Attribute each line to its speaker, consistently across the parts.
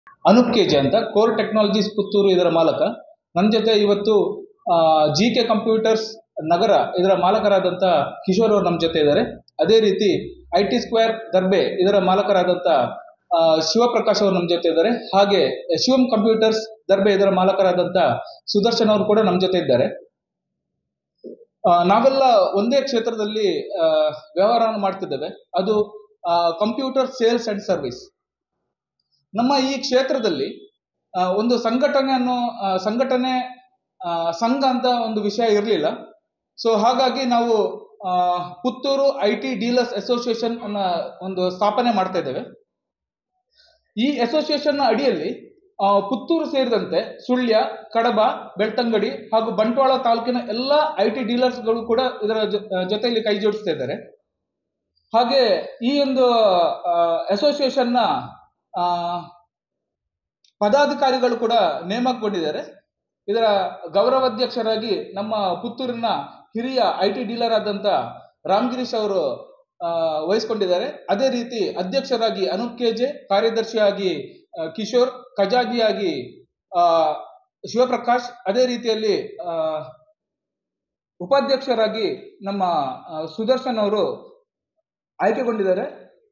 Speaker 1: ಅನೂಪ್ ಕೆಜೆ ಅಂತ, core technologies Puttur ಇದರ ಮಾಲಕ. ನನ್ನ ಜೊತೆ ಇವತ್ತು GK ಕಂಪ್ಯೂಟರ್ಸ್ ನಗರ ಇದರ ಮಾಲಕರಾದಂಥ ಕಿಶೋರ್ ಅವರು ನಮ್ಮ ಜೊತೆ ಇದ್ದಾರೆ. ಅದೇ ರೀತಿ IT ಸ್ಕ್ವೇರ್ ದರ್ಬೆ ಇದರ ಮಾಲಕರಾದಂಥ ಶಿವಪ್ರಕಾಶ್ ಅವರು ನಮ್ಮ ಜೊತೆ ಇದ್ದಾರೆ. ಹಾಗೆ ಶಿವಮ್ ಕಂಪ್ಯೂಟರ್ಸ್ ದರ್ಬೆ ಇದರ ಮಾಲಕರಾದಂಥ ಸುದರ್ಶನ್ ಅವರು ಕೂಡ ನಮ್ಮ ಜೊತೆ ಇದ್ದಾರೆ. ನಾವೆಲ್ಲ ಒಂದೇ ಕ್ಷೇತ್ರದಲ್ಲಿ ವ್ಯವಹಾರವನ್ನು ಮಾಡ್ತಿದ್ದೇವೆ, ಅದು ಕಂಪ್ಯೂಟರ್ ಸೇಲ್ಸ್ ಅಂಡ್ ಸರ್ವಿಸ್. ನಮ್ಮ ಈ ಕ್ಷೇತ್ರದಲ್ಲಿ ಒಂದು ಸಂಘಟನೆ ಸಂಘ ಅಂತ ಒಂದು ವಿಷಯ ಇರಲಿಲ್ಲ. ಸೊ ಹಾಗಾಗಿ ನಾವು ಪುತ್ತೂರು IT ಡೀಲರ್ಸ್ ಅಸೋಸಿಯೇಷನ್ ಅನ್ನ ಒಂದು ಸ್ಥಾಪನೆ ಮಾಡ್ತಾ ಇದ್ದೇವೆ. ಈ ಅಸೋಸಿಯೇಷನ್ ಅಡಿಯಲ್ಲಿ ಪುತ್ತೂರು ಸೇರಿದಂತೆ ಸುಳ್ಯ, ಕಡಬ, ಬೆಳ್ತಂಗಡಿ ಹಾಗೂ ಬಂಟ್ವಾಳ ತಾಲೂಕಿನ ಎಲ್ಲ IT ಡೀಲರ್ಸ್ಗಳು ಕೂಡ ಇದರ ಜೊತೆಯಲ್ಲಿ ಕೈ ಜೋಡಿಸ್ತಾ ಇದ್ದಾರೆ. ಹಾಗೆ ಈ ಒಂದು ಅಸೋಸಿಯೇಷನ್ನ ಪದಾಧಿಕಾರಿಗಳು ಕೂಡ ನೇಮಕಗೊಂಡಿದ್ದಾರೆ. ಇದರ ಗೌರವಾಧ್ಯಕ್ಷರಾಗಿ ನಮ್ಮ ಪುತ್ತೂರಿನ ಹಿರಿಯ IT ಡೀಲರ್ ಆದಂಥ ರಾಮಗಿರೀಶ್ ಅವರು ವಹಿಸ್ಕೊಂಡಿದ್ದಾರೆ. ಅದೇ ರೀತಿ ಅಧ್ಯಕ್ಷರಾಗಿ ಅನೂಪ್ ಕೆಜೆ, ಕಾರ್ಯದರ್ಶಿಯಾಗಿ ಕಿಶೋರ್, ಖಜಾಂಚಿಯಾಗಿ ಶಿವಪ್ರಕಾಶ್, ಅದೇ ರೀತಿಯಲ್ಲಿ ಉಪಾಧ್ಯಕ್ಷರಾಗಿ ನಮ್ಮ ಸುದರ್ಶನ್ ಅವರು ಆಯ್ಕೆಗೊಂಡಿದ್ದಾರೆ.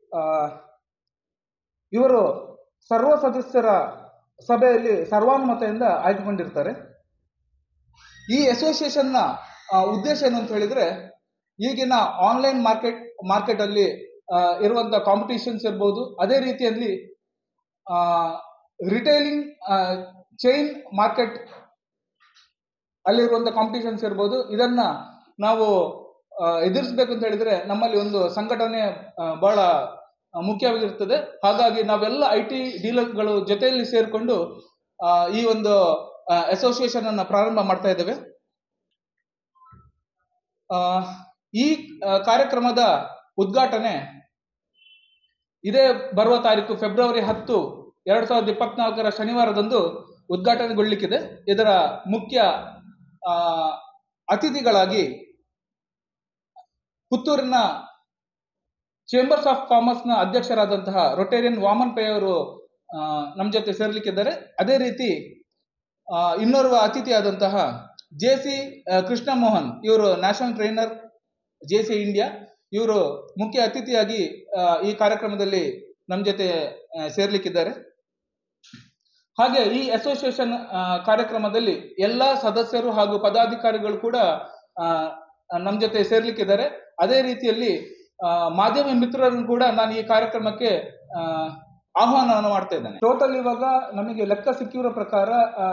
Speaker 1: ಇವರು ಸರ್ವ ಸದಸ್ಯರ ಸಭೆಯಲ್ಲಿ ಸರ್ವಾನುಮತದಿಂದ ಆಯ್ಕೆಗೊಂಡಿರ್ತಾರೆ. ಈ ಅಸೋಸಿಯೇಷನ್ನ ಉದ್ದೇಶ ಏನು ಅಂತ ಹೇಳಿದ್ರೆ, ಈಗಿನ ಆನ್ಲೈನ್ ಮಾರ್ಕೆಟ್ ಅಲ್ಲಿ ಇರುವಂತ ಕಾಂಪಿಟೇಷನ್ಸ್ ಇರ್ಬೋದು, ಅದೇ ರೀತಿಯಲ್ಲಿ ರಿಟೈಲಿಂಗ್ ಚೈನ್ ಮಾರ್ಕೆಟ್ ಅಲ್ಲಿರುವಂತ ಕಾಂಪಿಟೇಷನ್ಸ್ ಇರ್ಬೋದು. ಇದನ್ನ ನಾವು ಎದುರಿಸಬೇಕು ಅಂತ ಹೇಳಿದ್ರೆ ನಮ್ಮಲ್ಲಿ ಒಂದು ಸಂಘಟನೆ ಬಹಳ ಮುಖ್ಯವಾಗಿರ್ತದೆ. ಹಾಗಾಗಿ ನಾವೆಲ್ಲ IT ಡೀಲರ್ಗಳು ಜೊತೆಯಲ್ಲಿ ಸೇರಿಕೊಂಡು ಈ ಒಂದು ಅಸೋಸಿಯೇಷನ್ ಅನ್ನ ಪ್ರಾರಂಭ ಮಾಡ್ತಾ ಇದ್ದೇವೆ. ಈ ಕಾರ್ಯಕ್ರಮದ ಉದ್ಘಾಟನೆ ಇದೇ ಬರುವ ತಾರೀಕು ಫೆಬ್ರವರಿ 10, 2024 ಶನಿವಾರದಂದು ಉದ್ಘಾಟನೆಗೊಳ್ಳಲಿಕ್ಕಿದೆ. ಇದರ ಮುಖ್ಯ ಅತಿಥಿಗಳಾಗಿ ಪುತ್ತೂರಿನ ಚೇಂಬರ್ಸ್ ಆಫ್ ಕಾಮರ್ಸ್ನ ಅಧ್ಯಕ್ಷರಾದಂತಹ ರೊಟೇರಿಯನ್ ವಾಮನ್ ಪೈ ಅವರು ನಮ್ಮ ಜೊತೆ ಸೇರ್ಲಿಕ್ಕಿದ್ದಾರೆ. ಅದೇ ರೀತಿ ಇನ್ನೋರ್ವ ಅತಿಥಿಯಾದಂತಹ JC ಕೃಷ್ಣ ಮೋಹನ್, ಇವರು ನ್ಯಾಷನಲ್ ಟ್ರೈನರ್ JC ಇಂಡಿಯಾ, ಇವರು ಮುಖ್ಯ ಅತಿಥಿಯಾಗಿ ಈ ಕಾರ್ಯಕ್ರಮದಲ್ಲಿ ನಮ್ಮ ಜೊತೆ ಸೇರ್ಲಿಕ್ಕಿದ್ದಾರೆ. ಹಾಗೆ ಈ ಅಸೋಸಿಯೇಷನ್ ಕಾರ್ಯಕ್ರಮದಲ್ಲಿ ಎಲ್ಲ ಸದಸ್ಯರು ಹಾಗೂ ಪದಾಧಿಕಾರಿಗಳು ಕೂಡ ನಮ್ಮ ಜೊತೆ ಸೇರ್ಲಿಕ್ಕಿದ್ದಾರೆ. ಅದೇ ರೀತಿಯಲ್ಲಿ ಮಾಧ್ಯಮ ಮಿತ್ರರನ್ನು ಕೂಡ ನಾನು ಈ ಕಾರ್ಯಕ್ರಮಕ್ಕೆ ಆಹ್ವಾನವನ್ನು ಮಾಡ್ತಾ ಇದ್ದೇನೆ. ಟೋಟಲ್ ಇವಾಗ ನಮಗೆ ಲೆಕ್ಕ ಸಿಕ್ಕಿರೋ ಪ್ರಕಾರ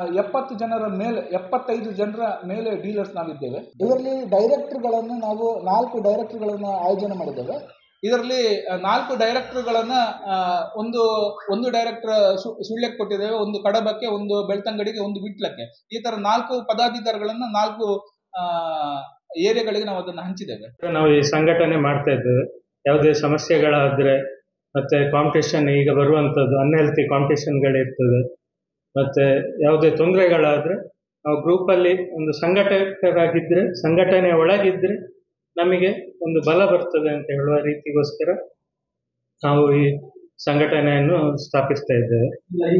Speaker 1: 75 ಜನರ ಮೇಲೆ ಡೀಲರ್ಸ್ ನಾವಿದ್ದೇವೆ. ಇದರಲ್ಲಿ ಡೈರೆಕ್ಟರ್ಗಳನ್ನು ನಾವು 4 ಡೈರೆಕ್ಟರ್ಗಳನ್ನು ಆಯೋಜನೆ ಮಾಡಿದ್ದೇವೆ. ಇದರಲ್ಲಿ 4 ಡೈರೆಕ್ಟರ್ಗಳನ್ನ ಒಂದು ಡೈರೆಕ್ಟರ್ ಸುಳ್ಯಕ್ಕೆ ಕೊಟ್ಟಿದ್ದೇವೆ, ಒಂದು ಕಡಬಕ್ಕೆ, ಒಂದು ಬೆಳ್ತಂಗಡಿಗೆ, ಒಂದು ವಿಟ್ಲಕ್ಕೆ. ಈ ತರ 4 ಪದಾಧಿಕಾರಿಗಳನ್ನ 4 ಏರಿಯಾಗಳಿಗೆ ನಾವು ಅದನ್ನು ಹಂಚಿದ್ದೇವೆ.
Speaker 2: ನಾವು ಈ ಸಂಘಟನೆ ಮಾಡ್ತಾ ಇದ್ದೇವೆ. ಯಾವುದೇ ಸಮಸ್ಯೆಗಳಾದ್ರೆ ಮತ್ತೆ ಕಾಂಪಿಟೇಷನ್, ಈಗ ಬರುವಂಥದ್ದು ಅನ್ಹೆಲ್ತಿ ಕಾಂಪಿಟೇಷನ್ಗಳಿರ್ತದೆ, ಮತ್ತೆ ಯಾವುದೇ ತೊಂದರೆಗಳಾದ್ರೆ ನಾವು ಗ್ರೂಪಲ್ಲಿ ಒಂದು ಸಂಘಟಕರಾಗಿದ್ದರೆ, ಸಂಘಟನೆಯ ಒಳಗಿದ್ರೆ ನಮಗೆ ಒಂದು ಬಲ ಬರ್ತದೆ ಅಂತ ಹೇಳುವ ರೀತಿಗೋಸ್ಕರ ನಾವು ಈ ಸಂಘಟನೆಯನ್ನು ಸ್ಥಾಪಿಸ್ತಾ ಇದ್ದೇವೆ.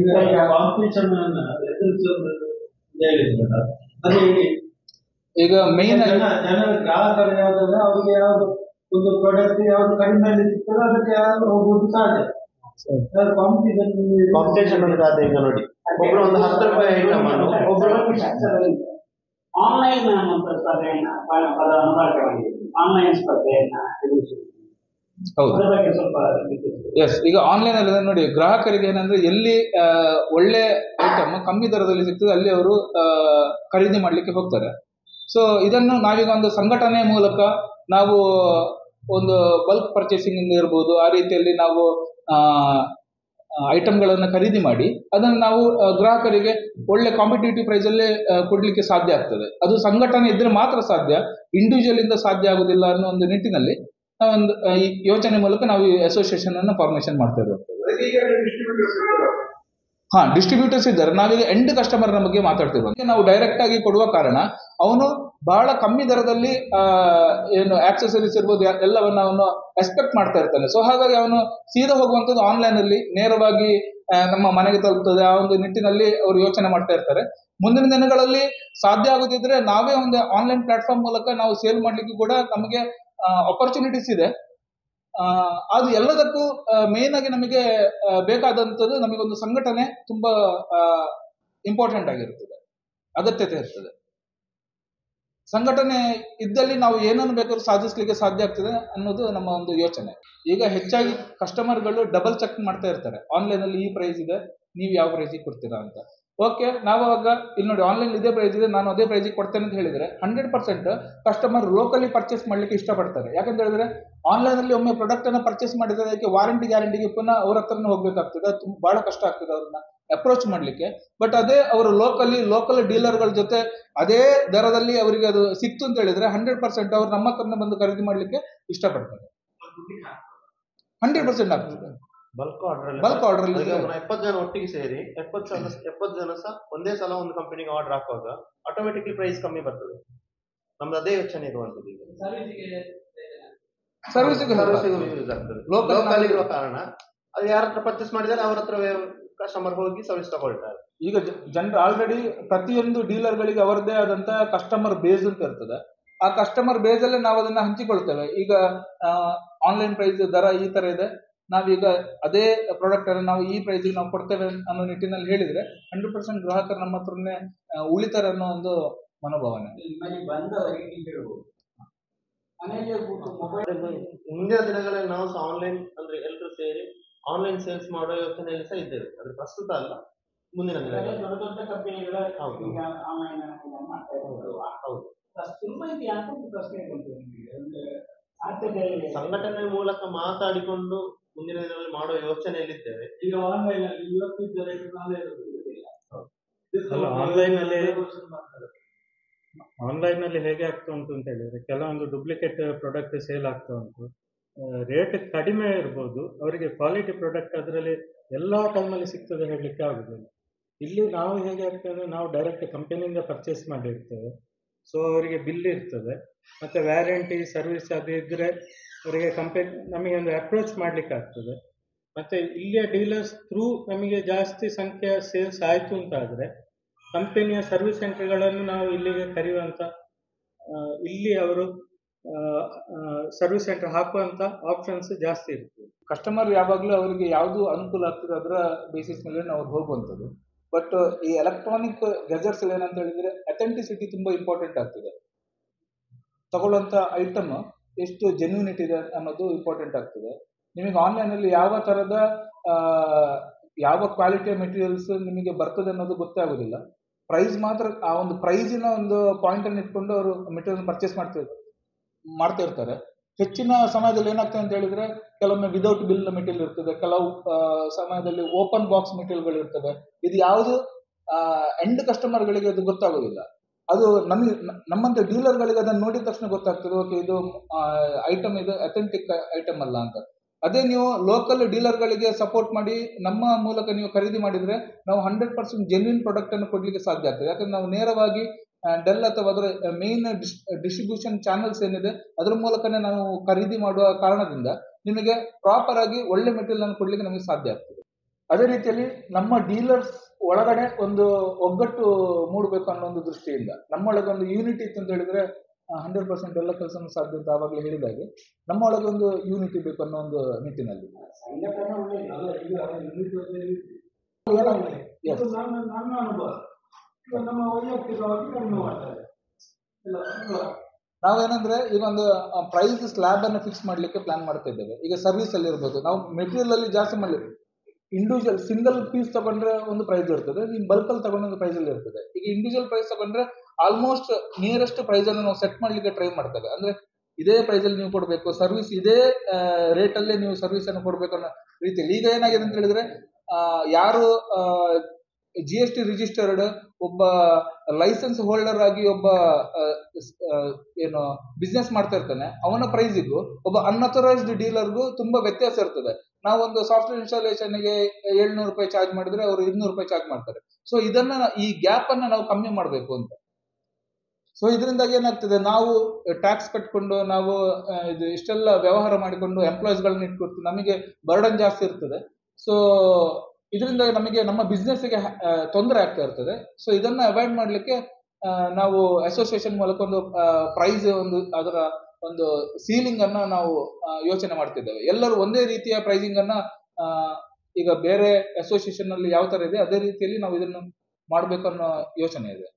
Speaker 1: ಈಗ ಮೇನ್
Speaker 3: ಜನರ ಗ್ರಾಹಕರು ಯಾವ್ದಾದ್ರೆ ಅವ್ರಿಗೆ ಯಾವ್ದು ಒಂದು ಪ್ರಾಡಕ್ಟ್ ಯಾವ್ದು ಕಡಿಮೆ ಸಿಗ್ತದೆ ಅದಕ್ಕೆ ಯಾರು ಹೋಗುವುದು ಸಾಧ್ಯ.
Speaker 4: ಕಾಂಪಿಟೇಷನ್ ಅಂದ್ರೆ ಅದೇ. ಈಗ ನೋಡಿ, ಒಬ್ರು ಒಂದು 10 ರೂಪಾಯಿ ಐಟಮ್ ಅನ್ನು ಒಬ್ರು
Speaker 5: ಆನ್ಲೈನ್ ಸ್ಪರ್ಧೆಯನ್ನ ಆನ್ಲೈನ್ ಸ್ಪರ್ಧೆಯನ್ನ
Speaker 1: ಎಸ್, ಈಗ ಆನ್ಲೈನ್ ಅಲ್ಲಿ ನೋಡಿ, ಗ್ರಾಹಕರಿಗೆ ಏನಂದ್ರೆ ಎಲ್ಲಿ ಒಳ್ಳೆ ಐಟಮ್ ಕಮ್ಮಿ ದರದಲ್ಲಿ ಸಿಗ್ತದೆ ಅಲ್ಲಿ ಅವರು ಖರೀದಿ ಮಾಡ್ಲಿಕ್ಕೆ ಹೋಗ್ತಾರೆ. ಸೊ ಇದನ್ನು ನಾವೀಗ ಒಂದು ಸಂಘಟನೆ ಮೂಲಕ ನಾವು ಒಂದು ಬಲ್ಕ್ ಪರ್ಚೇಸಿಂಗ್ ಇರ್ಬೋದು, ಆ ರೀತಿಯಲ್ಲಿ ನಾವು ಐಟಮ್ಗಳನ್ನು ಖರೀದಿ ಮಾಡಿ ಅದನ್ನು ನಾವು ಗ್ರಾಹಕರಿಗೆ ಒಳ್ಳೆ ಕಾಂಪಿಟೇಟಿವ್ ಪ್ರೈಸ್ ಅಲ್ಲೇ ಕೊಡ್ಲಿಕ್ಕೆ ಸಾಧ್ಯ ಆಗ್ತದೆ. ಅದು ಸಂಘಟನೆ ಇದ್ರೆ ಮಾತ್ರ ಸಾಧ್ಯ, ಇಂಡಿವಿಜುವಲ್ ಇಂದ ಸಾಧ್ಯ ಆಗುದಿಲ್ಲ ಅನ್ನೋ ಒಂದು ನಿಟ್ಟಿನಲ್ಲಿ ನಾವೊಂದು ಈ ಯೋಚನೆ ಮೂಲಕ ನಾವು ಈ ಅಸೋಸಿಯೇಷನ್ ಅನ್ನು ಫಾರ್ಮೇಶನ್ ಮಾಡ್ತಾ ಇರುವಂತದ್ದು. ಡಿಸ್ಟ್ರಿಬ್ಯೂಟರ್ಸ್ ಇದ್ದಾರೆ. ನಾವೀಗ ಎಂಡ್ ಕಸ್ಟಮರ್ ಬಗ್ಗೆ ಮಾತಾಡ್ತಿರುವಂತೆ, ನಾವು ಡೈರೆಕ್ಟ್ ಆಗಿ ಕೊಡುವ ಕಾರಣ ಅವನು ಬಹಳ ಕಮ್ಮಿ ದರದಲ್ಲಿ ಏನು ಆಕ್ಸೆಸರೀಸ್ ಇರ್ಬೋದು ಎಲ್ಲವನ್ನ ಅವನು ಎಕ್ಸ್ಪೆಕ್ಟ್ ಮಾಡ್ತಾ ಇರ್ತಾನೆ. ಸೊ ಹಾಗಾಗಿ ಅವನು ಸೀದಾ ಹೋಗುವಂಥದ್ದು ಆನ್ಲೈನ್ ಅಲ್ಲಿ ನೇರವಾಗಿ ನಮ್ಮ ಮನೆಗೆ ತಲುಪ್ತದೆ, ಆ ಒಂದು ನಿಟ್ಟಿನಲ್ಲಿ ಅವರು ಯೋಚನೆ ಮಾಡ್ತಾ ಇರ್ತಾರೆ. ಮುಂದಿನ ದಿನಗಳಲ್ಲಿ ಸಾಧ್ಯ ಆಗೋದಿದ್ರೆ ನಾವೇ ಒಂದು ಆನ್ಲೈನ್ ಪ್ಲಾಟ್ಫಾರ್ಮ್ ಮೂಲಕ ನಾವು ಸೇಲ್ ಮಾಡ್ಲಿಕ್ಕೆ ಕೂಡ ನಮಗೆ ಅಪರ್ಚುನಿಟೀಸ್ ಇದೆ. ಅದು ಎಲ್ಲದಕ್ಕೂ ಮೇನ್ ಆಗಿ ನಮಗೆ ಬೇಕಾದಂಥದ್ದು ನಮಗೆ ಒಂದು ಸಂಘಟನೆ ತುಂಬಾ ಇಂಪಾರ್ಟೆಂಟ್ ಆಗಿರ್ತದೆ, ಅಗತ್ಯತೆ ಇರ್ತದೆ. ಸಂಘಟನೆ ಇದ್ದಲ್ಲಿ ನಾವು ಏನನ್ನು ಬೇಕಾದ್ರೂ ಸಾಧಿಸ್ಲಿಕ್ಕೆ ಸಾಧ್ಯ ಆಗ್ತದೆ ಅನ್ನೋದು ನಮ್ಮ ಒಂದು ಯೋಚನೆ. ಈಗ ಹೆಚ್ಚಾಗಿ ಕಸ್ಟಮರ್ಗಳು ಡಬಲ್ ಚೆಕ್ ಮಾಡ್ತಾ ಇರ್ತಾರೆ, ಆನ್ಲೈನ್ ಅಲ್ಲಿ ಈ ಪ್ರೈಸ್ ಇದೆ, ನೀವು ಯಾವ ಪ್ರೈಸಿಗೆ ಕೊಡ್ತೀರಾ ಅಂತ. ಓಕೆ, ನಾವು ಅವಾಗ ಇಲ್ಲಿ ನೋಡಿ ಆನ್ಲೈನ್ ಇದೇ ಪ್ರೈಸ್ ಇದೆ, ನಾನು ಅದೇ ಪ್ರೈಸಿಗೆ ಕೊಡ್ತೇನೆ ಅಂತ ಹೇಳಿದ್ರೆ 100% ಕಸ್ಟಮರ್ ಲೋಕಲಿ ಪರ್ಚೇಸ್ ಮಾಡ್ಲಿಕ್ಕೆ ಇಷ್ಟಪಡ್ತಾರೆ. ಯಾಕಂತ ಹೇಳಿದ್ರೆ ಆನ್ಲೈನ್ ಅಲ್ಲಿ ಒಮ್ಮೆ ಪ್ರಾಡಕ್ಟ್ ಅನ್ನ ಪರ್ಚೇಸ್ ಮಾಡಿದ್ರೆ ಅದಕ್ಕೆ ವಾರಂಟಿ ಗ್ಯಾರಂಟಿಗೆ ಪುನಃ ಅವ್ರ ಹತ್ರನೇ ಹೋಗ್ಬೇಕಾಗ್ತದೆ, ಬಹಳ ಕಷ್ಟ ಆಗ್ತದೆ ಅವ್ರನ್ನ ಅಪ್ರೋಚ್ ಮಾಡ್ಲಿಕ್ಕೆ. ಬಟ್ ಅದೇ ಅವರು ಲೋಕಲ್ ಡೀಲರ್ಗಳ ಜೊತೆ ಅದೇ ದರದಲ್ಲಿ ಅವರಿಗೆ ಅದು ಸಿಕ್ತು ಅಂತ ಹೇಳಿದ್ರೆ 100% ಅವ್ರು ನಮ್ಮ ಹತ್ರನೇ ಬಂದು ಖರೀದಿ ಮಾಡ್ಲಿಕ್ಕೆ ಇಷ್ಟಪಡ್ತಾರೆ. 100% ಆಗ್ತದೆ.
Speaker 4: ಬಲ್ಕ್ ಆರ್ಡರ್ 70 ಜನ ಒಟ್ಟಿಗೆ ಸೇರಿ 70 ಜನ ಸಹ ಒಂದೇ ಸಲ ಒಂದು ಕಂಪನಿಗೆ ಆರ್ಡರ್ ಹಾಕುವಾಗ ಆಟೋಮೆಟಿಕ್ಲಿ ಪ್ರೈಸ್ ಕಮ್ಮಿ ಬರ್ತದೆ. ನಮ್ದು ಅದೇ ಯೋಚನೆ ಇರುವಂತದ್ದು. ಈಗ ಸರ್ವಿಸಿಗೂ ಯೂಸ್ ಆಗ್ತದೆ. ಲೋಕಲ್ ಇರುವ ಕಾರಣ ಅದು ಯಾರ ಹತ್ರ ಪರ್ಚೇಸ್ ಮಾಡಿದರೆ ಅವ್ರ ಹತ್ರ ಕಸ್ಟಮರ್ ಹೋಗಿ ಸರ್ವಿಸ್ ತಗೊಳ್ತಾರೆ.
Speaker 1: ಈಗ ಜನರು ಆಲ್ರೆಡಿ ಪ್ರತಿಯೊಂದು ಡೀಲರ್ಗಳಿಗೆ ಅವರದೇ ಆದಂತಹ ಕಸ್ಟಮರ್ ಬೇಸ್ ಅಂತ ಇರ್ತದೆ. ಆ ಕಸ್ಟಮರ್ ಬೇಸ್ ಅಲ್ಲೇ ನಾವು ಅದನ್ನ ಹಂಚಿಕೊಳ್ತೇವೆ. ಈಗ ಆನ್ಲೈನ್ ಪ್ರೈಸ್ ದರ ಈ ತರ ಇದೆ, ನಾವೀಗ ಅದೇ ಪ್ರಾಡಕ್ಟ್ ಅನ್ನು ನಾವು ಈ ಪ್ರೈಸಿಗೆ ನಾವು ಕೊಡ್ತೇವೆ ಅನ್ನೋ ನಿಟ್ಟಿನಲ್ಲಿ ಹೇಳಿದ್ರೆ 100% ಗ್ರಾಹಕರು ನಮ್ಮ ಹತ್ರನೇ ಉಳಿತಾರೆ ಅನ್ನೋ ಒಂದು ಮನೋಭಾವನೆ.
Speaker 4: ಮುಂದಿನ ದಿನಗಳಲ್ಲಿ ನಾವು ಸಹ ಆನ್ಲೈನ್ ಅಂದ್ರೆ ಎಲ್ಲರೂ ಸೇರಿ ಆನ್ಲೈನ್ ಸೇಲ್ಸ್ ಮಾಡೋ ಯೋಚನೆಯಲ್ಲಿ ಸಹ ಇದ್ದೇವೆ. ಅದು ಪ್ರಸ್ತುತ ಅಲ್ಲ, ಮುಂದಿನ ದಿನಗಳಲ್ಲಿ
Speaker 5: ದೊಡ್ಡ ದೊಡ್ಡ ಕಂಪನಿಗಳ ಈಗ ಆನ್ಲೈನ್
Speaker 4: ಹೌದು.
Speaker 5: ತುಂಬಾ ಇದೆಯಾ ಅಂತ ಪ್ರಶ್ನೆ ಆಗ್ತದೆ.
Speaker 4: ಸಂಘಟನೆ ಮೂಲಕ ಮಾತಾಡಿಕೊಂಡು ಮುಂದಿನ ದಿನಗಳಲ್ಲಿ ಮಾಡೋ ಯೋಚನೆಯಲ್ಲಿದ್ದೇವೆ.
Speaker 5: ಈಗ ಆನ್ಲೈನ್ ಅಲ್ಲಿ ಇವತ್ತಿದ್ದರೆ ನಾಳೆ ಇರುವುದಿಲ್ಲ.
Speaker 2: ಆನ್ಲೈನ್ ಅಲ್ಲಿ ಹೇಗೆ ಆಗ್ತಾ ಉಂಟು ಅಂತ ಹೇಳಿದ್ರೆ ಕೆಲವೊಂದು ಡೂಪ್ಲಿಕೇಟ್ ಪ್ರಾಡಕ್ಟ್ ಸೇಲ್ ಆಗ್ತಾ ಉಂಟು. ರೇಟ್ ಕಡಿಮೆ ಇರ್ಬೋದು, ಅವರಿಗೆ ಕ್ವಾಲಿಟಿ ಪ್ರಾಡಕ್ಟ್ ಅದರಲ್ಲಿ ಎಲ್ಲಾ ಟೈಮಲ್ಲಿ ಸಿಗ್ತದೆ ಹೇಳಲಿಕ್ಕೆ ಆಗುದಿಲ್ಲ. ಇಲ್ಲಿ ನಾವು ಹೇಗೆ ಆಗ್ತದೆ, ನಾವು ಡೈರೆಕ್ಟ್ ಕಂಪನಿಯಿಂದ ಪರ್ಚೇಸ್ ಮಾಡಿರ್ತೇವೆ. ಸೊ ಅವರಿಗೆ ಬಿಲ್ ಇರ್ತದೆ, ಮತ್ತೆ ವ್ಯಾರಂಟಿ ಸರ್ವಿಸ್ ಅದು ಇದ್ರೆ ಅವರಿಗೆ ಕಂಪನಿ ನಮಗೆ ಒಂದು ಅಪ್ರೋಚ್ ಮಾಡ್ಲಿಕ್ಕೆ ಆಗ್ತದೆ. ಮತ್ತೆ ಇಲ್ಲಿಯ ಡೀಲರ್ಸ್ ಥ್ರೂ ನಮಗೆ ಜಾಸ್ತಿ ಸಂಖ್ಯೆಯ ಸೇಲ್ಸ್ ಆಯ್ತು ಅಂತ ಆದ್ರೆ ಕಂಪನಿಯ ಸರ್ವಿಸ್ ಸೆಂಟರ್ಗಳನ್ನು ನಾವು ಇಲ್ಲಿಗೆ ಕರೆಯುವಂತ, ಇಲ್ಲಿ ಅವರು ಸರ್ವಿಸ್ ಸೆಂಟರ್ ಹಾಕುವಂತ ಆಪ್ಷನ್ಸ್ ಜಾಸ್ತಿ ಇರ್ತದೆ.
Speaker 1: ಕಸ್ಟಮರ್ ಯಾವಾಗಲೂ ಅವರಿಗೆ ಯಾವುದು ಅನುಕೂಲ ಆಗ್ತದೆ ಅದರ ಬೇಸಿಸ್ ಮೇಲೆ ನಾವು ಹೋಗುವಂಥದ್ದು. ಬಟ್ ಈ ಎಲೆಕ್ಟ್ರಾನಿಕ್ ಗೆಜೆಟ್ಸ್ ಏನಂತ ಹೇಳಿದ್ರೆ ಅಥೆಂಟಿಸಿಟಿ ತುಂಬಾ ಇಂಪಾರ್ಟೆಂಟ್ ಆಗ್ತದೆ. ತಗೊಳ್ಳುವಂತ ಐಟಮ್ ಎಷ್ಟು ಜೆನ್ಯೂನಿಟಿ ಇದೆ ಅನ್ನೋದು ಇಂಪಾರ್ಟೆಂಟ್ ಆಗ್ತದೆ. ನಿಮಗೆ ಆನ್ಲೈನ್ ಅಲ್ಲಿ ಯಾವ ತರದ ಯಾವ ಕ್ವಾಲಿಟಿಯ ಮೆಟೀರಿಯಲ್ಸ್ ನಿಮಗೆ ಬರ್ತದೆ ಅನ್ನೋದು ಗೊತ್ತೇ ಆಗೋದಿಲ್ಲ. ಪ್ರೈಸ್ ಮಾತ್ರ ಆ ಒಂದು ಪ್ರೈಸಿನ ಒಂದು ಪಾಯಿಂಟ್ ಅನ್ನು ಇಟ್ಕೊಂಡು ಅವರು ಮೆಟೀರಿಯಲ್ ಪರ್ಚೇಸ್ ಮಾಡ್ತಾ ಇರ್ತಾರೆ. ಹೆಚ್ಚಿನ ಸಮಯದಲ್ಲಿ ಏನಾಗ್ತದೆ ಅಂತ ಹೇಳಿದ್ರೆ ಕೆಲವೊಮ್ಮೆ ವಿದೌಟ್ ಬಿಲ್ ಮೆಟೀರಿಯಲ್ ಇರ್ತದೆ, ಕೆಲವು ಸಮಯದಲ್ಲಿ ಓಪನ್ ಬಾಕ್ಸ್ ಮೆಟೀರಿಯಲ್ಗಳು ಇರ್ತವೆ. ಇದು ಯಾವುದು ಎಂಡ್ ಕಸ್ಟಮರ್ಗಳಿಗೆ ಅದು ಗೊತ್ತಾಗೋದಿಲ್ಲ. ಅದು ನಮ್ಮಂತ ಡೀಲರ್ಗಳಿಗೆ ಅದನ್ನು ನೋಡಿದ ತಕ್ಷಣ ಗೊತ್ತಾಗ್ತದೆ, ಓಕೆ ಇದು ಐಟಮ್ ಇದು ಅಥೆಂಟಿಕ್ ಐಟಮ್ ಅಲ್ಲ ಅಂತ. ಅದೇ ನೀವು ಲೋಕಲ್ ಡೀಲರ್ಗಳಿಗೆ ಸಪೋರ್ಟ್ ಮಾಡಿ ನಮ್ಮ ಮೂಲಕ ನೀವು ಖರೀದಿ ಮಾಡಿದ್ರೆ ನಾವು 100% ಜೆನ್ಯೂನ್ ಪ್ರಾಡಕ್ಟ್ ಅನ್ನು ಕೊಡ್ಲಿಕ್ಕೆ ಸಾಧ್ಯ ಆಗ್ತದೆ. ಯಾಕಂದ್ರೆ ನಾವು ನೇರವಾಗಿ ಡೆಲ್ ಅಥವಾ ಅದರ ಮೇನ್ ಡಿಸ್ಟ್ರಿಬ್ಯೂಷನ್ ಚಾನಲ್ಸ್ ಏನಿದೆ ಅದರ ಮೂಲಕನೇ ನಾವು ಖರೀದಿ ಮಾಡುವ ಕಾರಣದಿಂದ ನಿಮಗೆ ಪ್ರಾಪರ್ ಆಗಿ ಒಳ್ಳೆ ಮೆಟೀರಿಯಲ್ ಅನ್ನು ಕೊಡ್ಲಿಕ್ಕೆ ನಮಗೆ ಸಾಧ್ಯ ಆಗ್ತದೆ. ಅದೇ ರೀತಿಯಲ್ಲಿ ನಮ್ಮ ಡೀಲರ್ಸ್ ಒಳಗಡೆ ಒಂದು ಒಗ್ಗಟ್ಟು ಮೂಡಬೇಕು ಅನ್ನೋ ಒಂದು ದೃಷ್ಟಿಯಿಂದ ನಮ್ಮೊಳಗೆ ಒಂದು ಯೂನಿಟಿ ಇತ್ತು ಅಂತ ಹೇಳಿದ್ರೆ 100% ಎಲ್ಲ ಕೆಲಸ ಸಾಧ್ಯ ಅಂತ ಆವಾಗಲೇ ಹೇಳಿದಾಗೆ ನಮ್ಮ ಒಳಗೆ ಒಂದು ಯೂನಿಟಿ ಬೇಕು ಅನ್ನೋ ಒಂದು ನಿಟ್ಟಿನಲ್ಲಿ ನಾವೇನಂದ್ರೆ ಈಗ ಒಂದು ಪ್ರೈಸ್ ಸ್ಲ್ಯಾಬ್ ಅನ್ನು ಫಿಕ್ಸ್ ಮಾಡ್ಲಿಕ್ಕೆ ಪ್ಲಾನ್ ಮಾಡ್ತಾ ಇದ್ದೇವೆ. ಈಗ ಸರ್ವಿಸ್ ಅಲ್ಲಿ ಇರ್ಬೋದು, ನಾವು ಮೆಟೀರಿಯಲ್ ಅಲ್ಲಿ ಜಾಸ್ತಿ ಮಾಡ್ಲಿಕ್ಕೆ ಇಂಡಿವಿಜುವಲ್ ಸಿಂಗಲ್ ಪೀಸ್ ತಗೊಂಡ್ರೆ ಒಂದು ಪ್ರೈಸ್ ಇರ್ತದೆ, ಬಲ್ಕ್ ಅಲ್ಲಿ ತಗೊಂಡ್ರೆ ಒಂದು ಪ್ರೈಸ್ ಅಲ್ಲಿ ಇರ್ತದೆ. ಈಗ ಇಂಡಿವಿಜುವಲ್ ಪ್ರೈಸ್ ತಗೊಂಡ್ರೆ ಆಲ್ಮೋಸ್ಟ್ ನಿಯರೆಸ್ಟ್ ಪ್ರೈಸ್ ಅನ್ನು ನಾವು ಸೆಟ್ ಮಾಡ್ಲಿಕ್ಕೆ ಟ್ರೈ ಮಾಡ್ತೇವೆ. ಅಂದ್ರೆ ಇದೇ ಪ್ರೈಸ್ ಅಲ್ಲಿ ನೀವು ಕೊಡಬೇಕು, ಸರ್ವಿಸ್ ಇದೇ ರೇಟ್ ಅಲ್ಲೇ ನೀವು ಸರ್ವಿಸ್ ಅನ್ನು ಕೊಡ್ಬೇಕು ಅನ್ನೋ ರೀತಿಯಲ್ಲಿ. ಈಗ ಏನಾಗಿದೆ ಅಂತ ಹೇಳಿದ್ರೆ ಯಾರು GST ರಿಜಿಸ್ಟರ್ಡ್ ಒಬ್ಬ ಲೈಸೆನ್ಸ್ ಹೋಲ್ಡರ್ ಆಗಿ ಒಬ್ಬ ಏನು ಬಿಸ್ನೆಸ್ ಮಾಡ್ತಾ ಇರ್ತಾನೆ, ಅವನ ಪ್ರೈಸಿಗೂ ಒಬ್ಬ ಅನ್ಅಥರೈಸ್ಡ್ ಡೀಲರ್ಗೂ ತುಂಬಾ ವ್ಯತ್ಯಾಸ ಇರ್ತದೆ. ನಾವು ಒಂದು ಸಾಫ್ಟ್ವೇರ್ ಇನ್ಸ್ಟಾಲೇಷನ್ಗೆ 700 ರೂಪಾಯಿ ಚಾರ್ಜ್ ಮಾಡಿದ್ರೆ ಅವರು 200 ರೂಪಾಯಿ ಚಾರ್ಜ್ ಮಾಡ್ತಾರೆ. ಸೊ ಇದನ್ನ ಈ ಗ್ಯಾಪ್ ಅನ್ನ ನಾವು ಕಮ್ಮಿ ಮಾಡಬೇಕು ಅಂತ. ಸೊ ಇದರಿಂದಾಗಿ ಏನಾಗ್ತದೆ, ನಾವು ಟ್ಯಾಕ್ಸ್ ಕಟ್ಕೊಂಡು ನಾವು ಇದು ಇಷ್ಟೆಲ್ಲ ವ್ಯವಹಾರ ಮಾಡಿಕೊಂಡು ಎಂಪ್ಲಾಯೀಸ್ ಗಳನ್ನ ಇಟ್ಕೊಡ್ತೀವಿ, ನಮಗೆ ಬರ್ಡನ್ ಜಾಸ್ತಿ ಇರ್ತದೆ. ಸೊ ಇದರಿಂದ ನಮಗೆ ನಮ್ಮ ಬಿಸ್ನೆಸ್ಗೆ ತೊಂದರೆ ಆಗ್ತಾ ಇರ್ತದೆ. ಸೊ ಇದನ್ನ ಅವಾಯ್ಡ್ ಮಾಡಲಿಕ್ಕೆ ನಾವು ಅಸೋಸಿಯೇಷನ್ ಮೂಲಕ ಒಂದು ಪ್ರೈಸ್ ಅದರ ಒಂದು ಸೀಲಿಂಗ್ ಅನ್ನ ನಾವು ಯೋಚನೆ ಮಾಡ್ತಿದ್ದೇವೆ. ಎಲ್ಲರೂ ಒಂದೇ ರೀತಿಯ ಪ್ರೈಸಿಂಗ್ ಅನ್ನ ಈಗ ಬೇರೆ ಅಸೋಸಿಯೇಷನ್ ಅಲ್ಲಿ ಯಾವ ತರ ಇದೆ ಅದೇ ರೀತಿಯಲ್ಲಿ ನಾವು ಇದನ್ನು ಮಾಡ್ಬೇಕನ್ನೋ ಯೋಚನೆ ಇದೆ.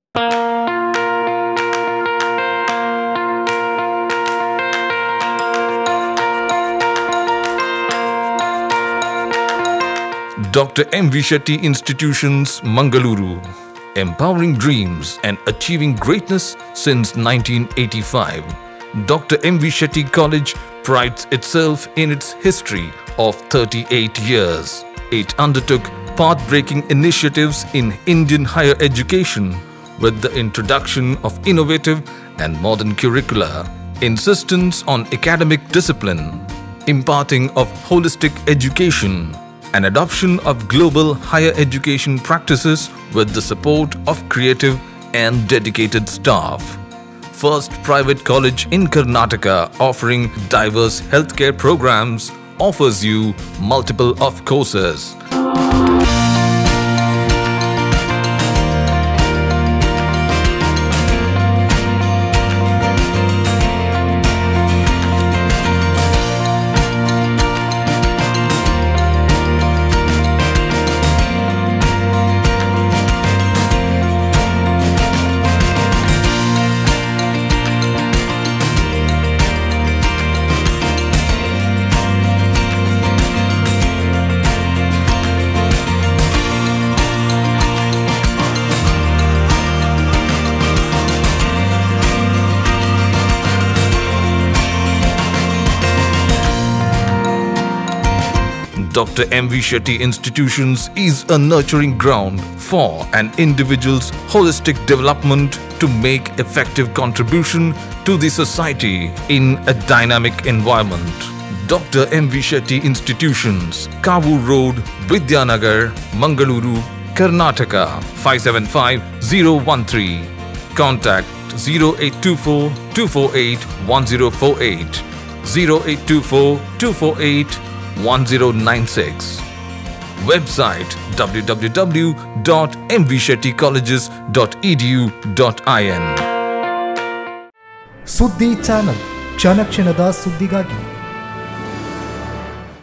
Speaker 6: Dr. M.V. Shetty Institutions, Mangaluru. Empowering dreams and achieving greatness since 1985. Dr. M.V. Shetty College prides itself in its history of 38 years. It undertook path-breaking initiatives in Indian higher education with the introduction of innovative and modern curricula, insistence on academic discipline, imparting of holistic education, and adoption of global higher education practices with the support of creative and dedicated staff. First private college in Karnataka offering diverse healthcare programs offers you multiple of courses. Dr. M.V. Shetty Institutions is a nurturing ground for an individual's holistic development to make effective contribution to the society in a dynamic environment. Dr. M.V. Shetty Institutions, Kavu Road, Vidyanagar, Mangaluru, Karnataka, 575013. Contact 0824 248 1048, 0824 248 1096. Website www.mvshettycolleges.edu.in.
Speaker 7: ಸುದ್ದಿ channel ಕ್ಷಣ ಕ್ಷಣದ ಸುದ್ದಿಗಾಗಿ